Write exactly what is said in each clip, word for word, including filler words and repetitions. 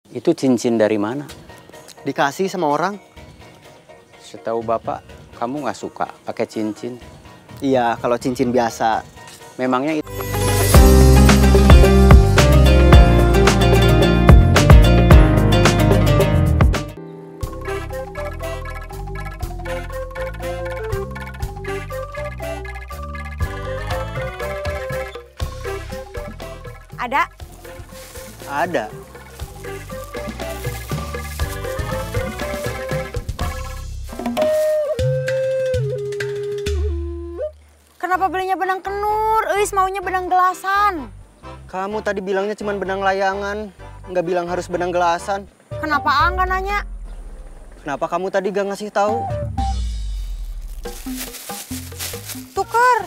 Itu cincin dari mana? Dikasih sama orang. Setahu Bapak, kamu nggak suka pakai cincin. Iya, kalau cincin biasa. Memangnya itu... Ada? Ada. Kenapa belinya benang kenur? Eis maunya benang gelasan. Kamu tadi bilangnya cuma benang layangan, nggak bilang harus benang gelasan. Kenapa A nggak nanya? Kenapa kamu tadi gak ngasih tahu? Tuker.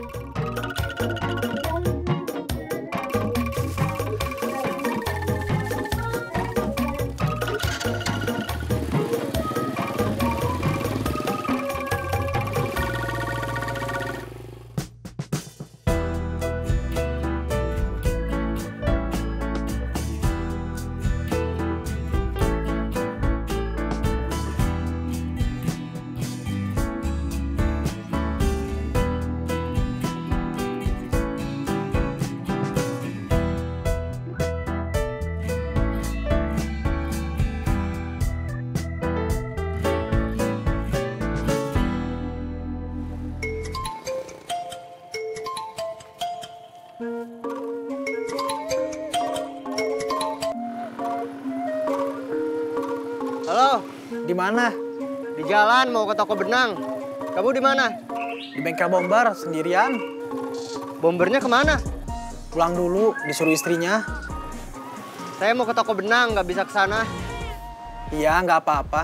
Halo, Di mana? di jalan mau ke toko benang. Kamu di mana? Di bengkel bomber sendirian. Bombernya kemana? Pulang dulu, disuruh istrinya. Saya mau ke toko benang, nggak bisa ke sana. Iya, nggak apa-apa.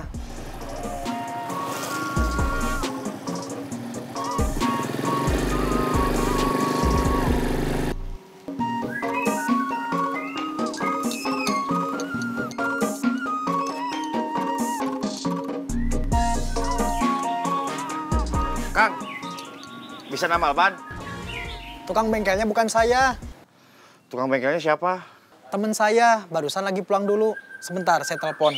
Kang, bisa nama ban? Tukang bengkelnya bukan saya. Tukang bengkelnya siapa? Temen saya, barusan lagi pulang dulu. Sebentar, saya telepon.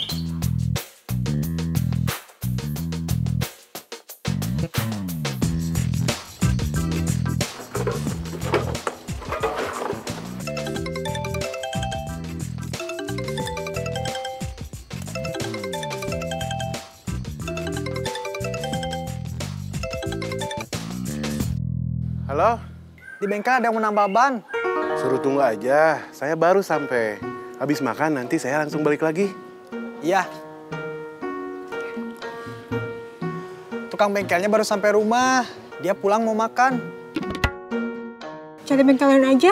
Halo? Di bengkel ada yang mau nambah ban. Suruh tunggu aja, saya baru sampai. Habis makan nanti saya langsung balik lagi. Iya. Tukang bengkelnya baru sampai rumah. Dia pulang mau makan. Cari bengkel lain aja.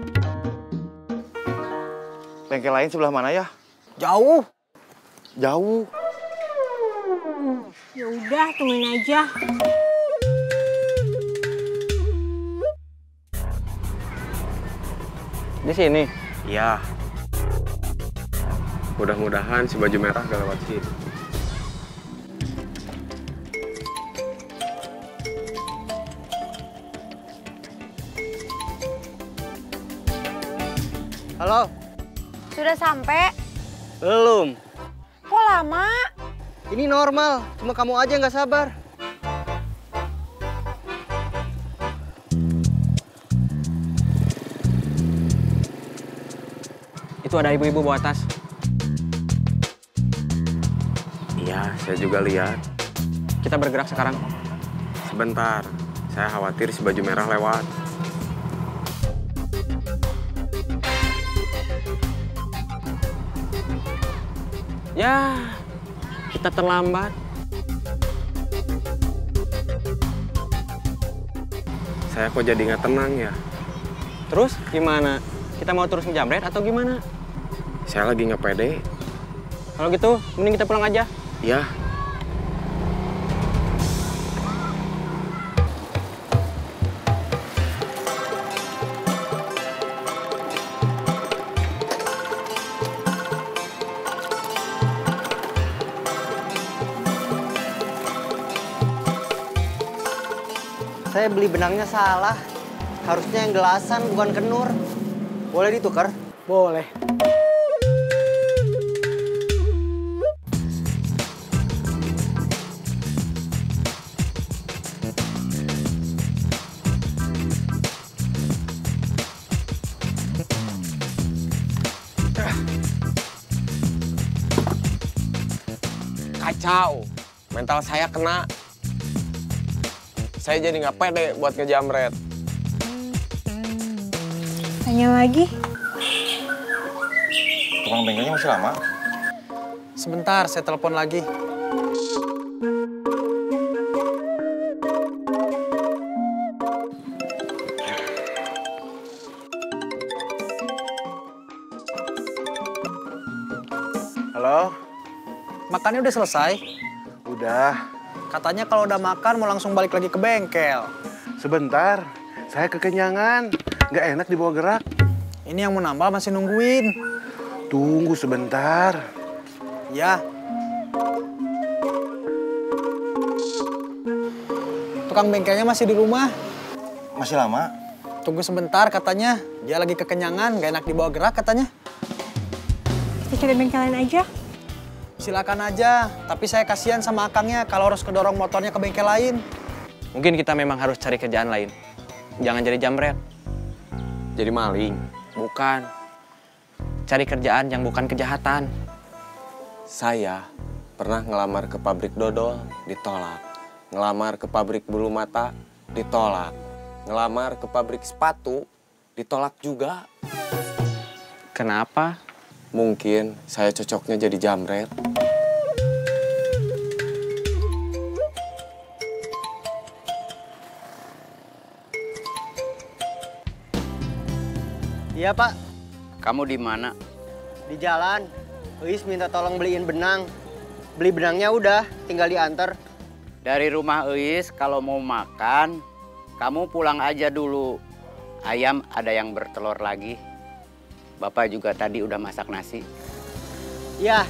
Bengkel lain sebelah mana ya? Jauh. Jauh. Ya udah, tungguin aja. Di sini? Iya. Mudah-mudahan si baju merah gak lewat sini. Halo? Sudah sampai? Belum. Kok lama? Ini normal, cuma kamu aja nggak sabar. Itu ada ibu-ibu bawa tas. Iya, saya juga lihat. Kita bergerak sekarang. Sebentar, saya khawatir si baju merah lewat. Ya, kita terlambat. Saya kok jadi nggak tenang ya. Terus gimana? Kita mau terus ngejamret atau gimana? Saya lagi nggak pede. Kalau gitu, mending kita pulang aja. Ya. Saya beli benangnya salah. Harusnya yang gelasan, bukan kenur. Boleh ditukar? Boleh. kacau. Mental saya kena. Saya jadi nggak pede buat ngejamret. Tanya lagi. Tukang bengkelnya masih lama? Sebentar, saya telepon lagi. Halo? Makannya udah selesai? Udah. Katanya kalau udah makan mau langsung balik lagi ke bengkel. Sebentar, saya kekenyangan. Nggak enak dibawa gerak. Ini yang mau nambah masih nungguin. Tunggu sebentar. Ya. Tukang bengkelnya masih di rumah. Masih lama? Tunggu sebentar katanya. Dia lagi kekenyangan, nggak enak dibawa gerak katanya. Kita cari bengkel lain aja. Silakan aja, tapi saya kasihan sama akangnya kalau harus kedorong motornya ke bengkel lain. Mungkin kita memang harus cari kerjaan lain. Jangan jadi jamret. Jadi maling. Bukan. Cari kerjaan yang bukan kejahatan. Saya pernah ngelamar ke pabrik dodol, ditolak. Ngelamar ke pabrik bulu mata, ditolak. Ngelamar ke pabrik sepatu, ditolak juga. Kenapa? Mungkin saya cocoknya jadi jamret. Iya, Pak. Kamu di mana? Di jalan. Uis minta tolong beliin benang. Beli benangnya udah, tinggal diantar. Dari rumah Eis kalau mau makan, kamu pulang aja dulu. Ayam ada yang bertelur lagi. Bapak juga tadi udah masak nasi. Iya.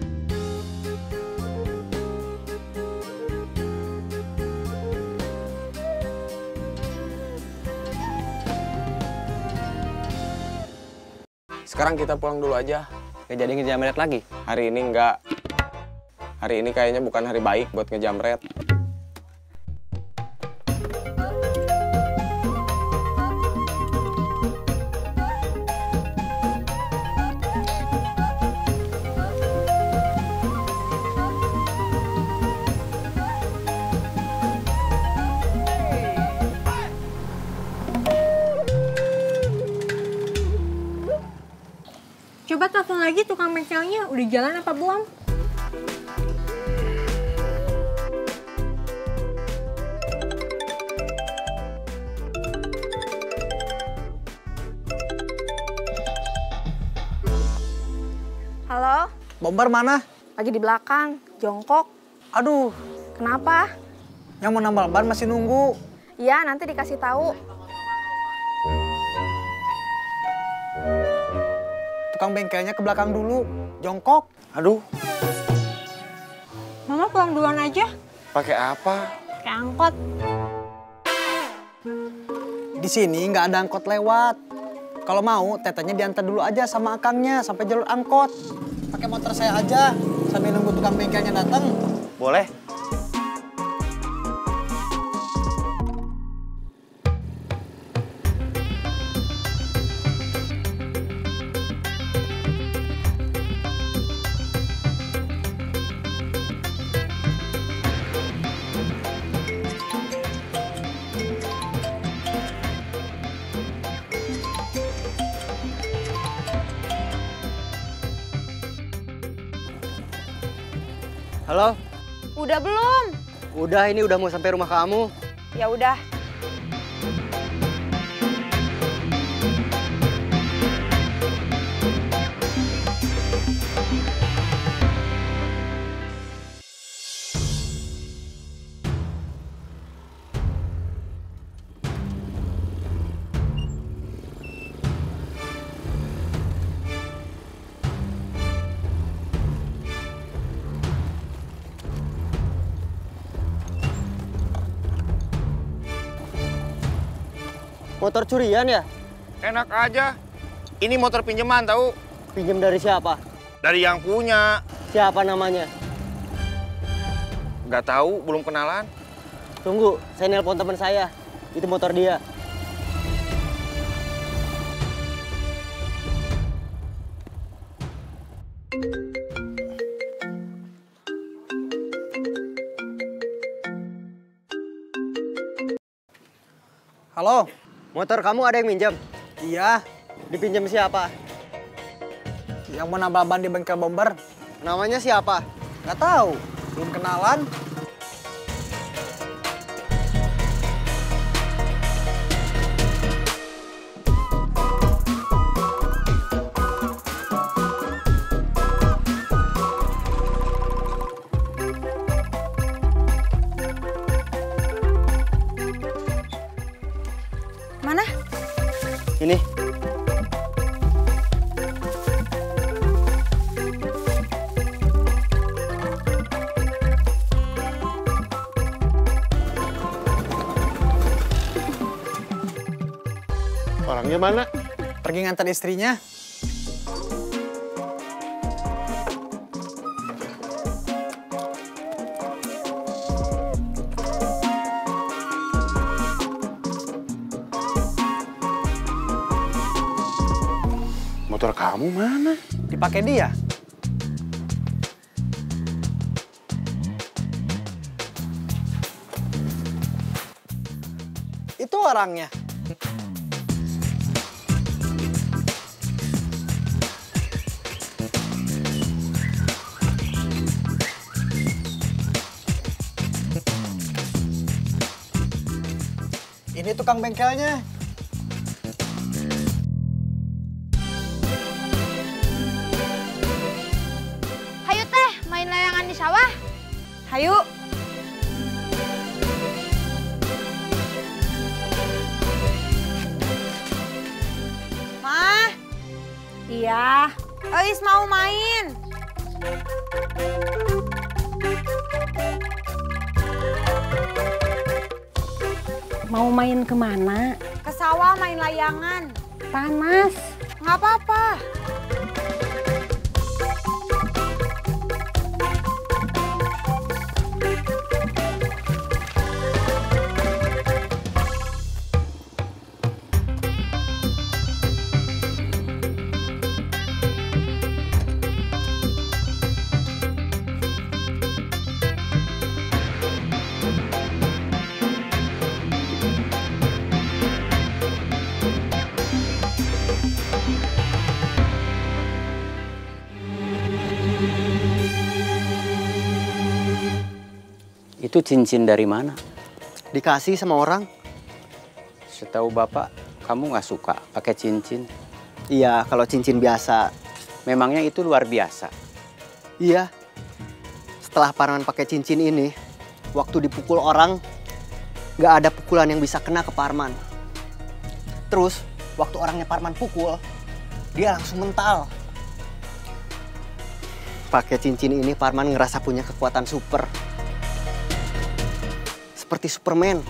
Sekarang kita pulang dulu aja. Nggak jadi ngejamret lagi. Hari ini nggak. Hari ini kayaknya bukan hari baik buat ngejamret. Coba telepon lagi tukang bengkelnya, udah jalan apa belum? Halo, Bomber mana? lagi di belakang, jongkok. Aduh, Kenapa? yang mau nambal ban masih nunggu. Iya, nanti dikasih tahu. Tukang bengkelnya ke belakang dulu, jongkok. Aduh, Mama pulang duluan aja, pakai apa? kayak angkot. Di sini nggak ada angkot lewat. Kalau mau, tetenya diantar dulu aja sama akangnya sampai jalur angkot. Pakai motor saya aja sambil nunggu tukang bengkelnya datang. Boleh? Halo? Udah belum? Udah, ini udah mau sampai rumah kamu. Ya udah. Motor curian ya? Enak aja. Ini motor pinjaman tahu? Pinjam dari siapa? Dari yang punya. Siapa namanya? Nggak tahu, belum kenalan. Tunggu, saya nelpon teman saya. Itu motor dia. Halo? Motor kamu ada yang minjem? Iya, Dipinjam siapa? yang mau nambal ban di bengkel bomber. Namanya siapa? Nggak tahu, belum kenalan. Mana? Ini. Orangnya mana? Pergi ngantar istrinya. Motor kamu mana? Dipakai dia. Itu orangnya. Ini tukang bengkelnya. Hayu teh, main layangan di sawah. Hayu. Ma. Iya. Eis mau main. Mau main kemana? Ke sawah main layangan. Panas. Nggak apa-apa. Itu cincin dari mana? Dikasih sama orang? Setahu Bapak, kamu nggak suka pakai cincin. Iya, kalau cincin biasa. Memangnya itu luar biasa. Iya. Setelah Parman pakai cincin ini, waktu dipukul orang, nggak ada pukulan yang bisa kena ke Parman. Terus, waktu orangnya Parman pukul, dia langsung mental. Pakai cincin ini, Parman ngerasa punya kekuatan super. Seperti Superman.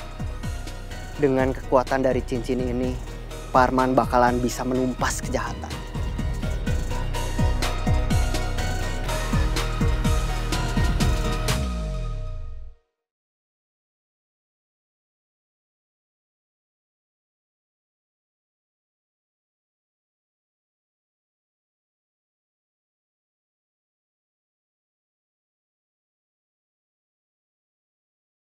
Dengan kekuatan dari cincin ini, Parman bakalan bisa menumpas kejahatan.